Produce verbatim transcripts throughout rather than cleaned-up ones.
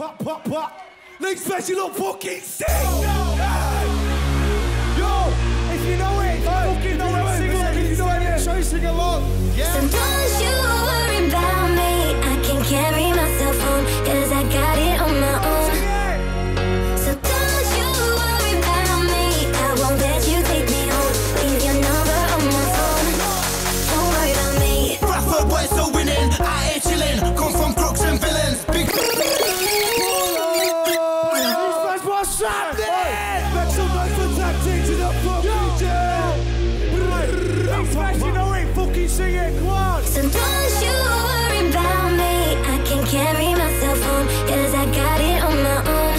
pop, pop, pop. Leeds Festival fucking sick! Hey. Yo, if you know it, if you fucking know it, sing along. If you know it, show you sing along. Yeah. So don't you worry about me. I can carry myself home, cause I got it on my own. So don't you worry about me. I won't let you take me home. Leave your number on my phone. Don't worry about me. Bradford boys still winning, I ain't chilling. Come from crooks and villains. Big What's happening? Make some noise for tactics in the fucking jail. Leeds Festival, ain't fucking sing it, come on. So don't you worry about me. I can carry myself home, cause I got it on my own.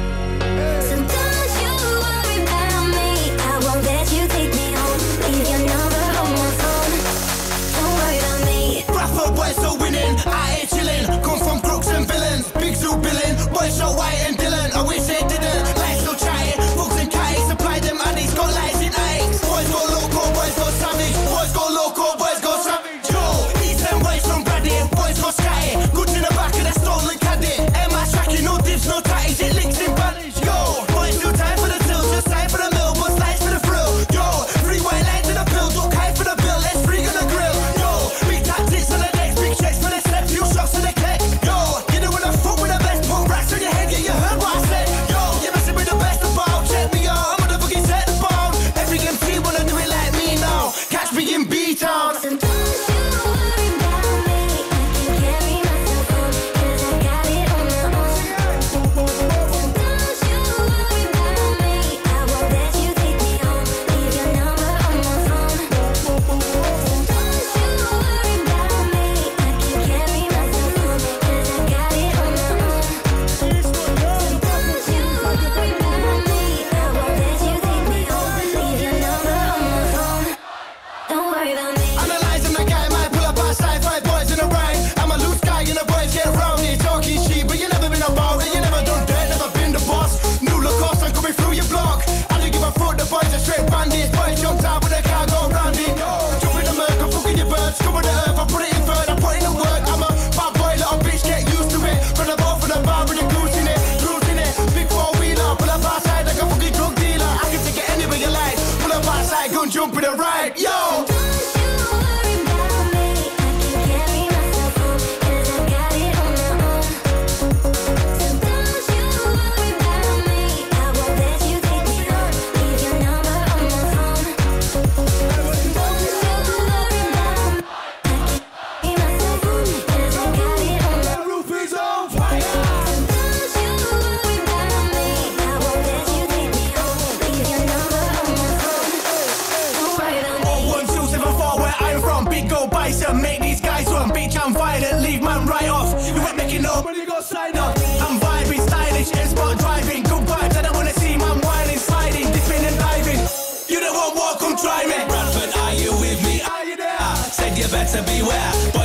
So don't you worry about me. I won't let you take me home. Leave your number on my phone. Don't worry about me. Bradford boys still winning, I ain't chilling. Come from crooks and villains. Big zoo billing, boys so white and Dylan. I wish they didn't. Lights still chatting, books and kites. Supply them and he's got lights in eyes. Boys go local, boys go savage. Boys go local, boys go savage. Yo, East End boys from Braddy. Boys go sky. Goods in the back of the stolen caddy. M I tracking, no dips, no tatties. It licks in Spanish. Yo, boys do time for the tills, just time for the mill, but slides for the thrill. Yo, three white lines in the pill, look high for the bill. Let's freak on the grill. Yo, big tactics on the decks, big checks for the step, few shots on the click. Yo, you know when I fuck with the best, put racks on your head, yeah, you heard what I said. Yo, you're messing with the best about, check me out, I'm gonna fucking set the bone. Every M C wanna do it like me now. Catch me in B-Town. So don't you worry about me. I can carry myself home, cause I got it on my own. So don't you worry about me. I won't let you take me home. Leave your number on my phone. So don't you worry about me. I can carry myself home, cause I got it on my own. So don't you worry about me. I won't let you take me home. Leave your number on my phone. Don't worry about me. Analyzing the guy, might pull up outside, five boys in a rhyme. I'm a loose guy and the boys get around me. Talking shit, but you never been about it. You never done dirt, never been the boss. New Lacoste, I'm coming through your block. I don't give a fuck, the boys are straight bandits. Boys jumped out with a car, go round it. Jump in the murk, I'm fucking your birds. Come on the earth, I put it in third, I put in the work. I'm a bad boy, little bitch, get used to it. Run the ball for the bar with the goose in it. Cruise in it, big four-wheeler. Pull up outside like a fucking drug dealer. I can take it anywhere you like. Pull up outside, go and jump in the ride. Yo! Don't you worry about me. I can carry myself home, cause I got it on my own. So don't you worry about me. I won't let you take me home. Leave your number on my phone. Don't you worry about me. I can carry myself home, cause I got it on my own. The roof is on fire! Don't you worry about me. I won't let you take me home. Leave your number on my phone. Don't worry about me. Oh, one, two, seven, four, where I'm from. Big go bison, make these guys run. Bitch, I'm violent, leave man right off. You ain't making up, When you got signed up? I'm vibing, stylish, and spot driving. Good vibes, I don't wanna see man whining, sliding, dipping and diving. You don't want walk, come try me. Bradford, are you with me? Are you there? Said you better beware.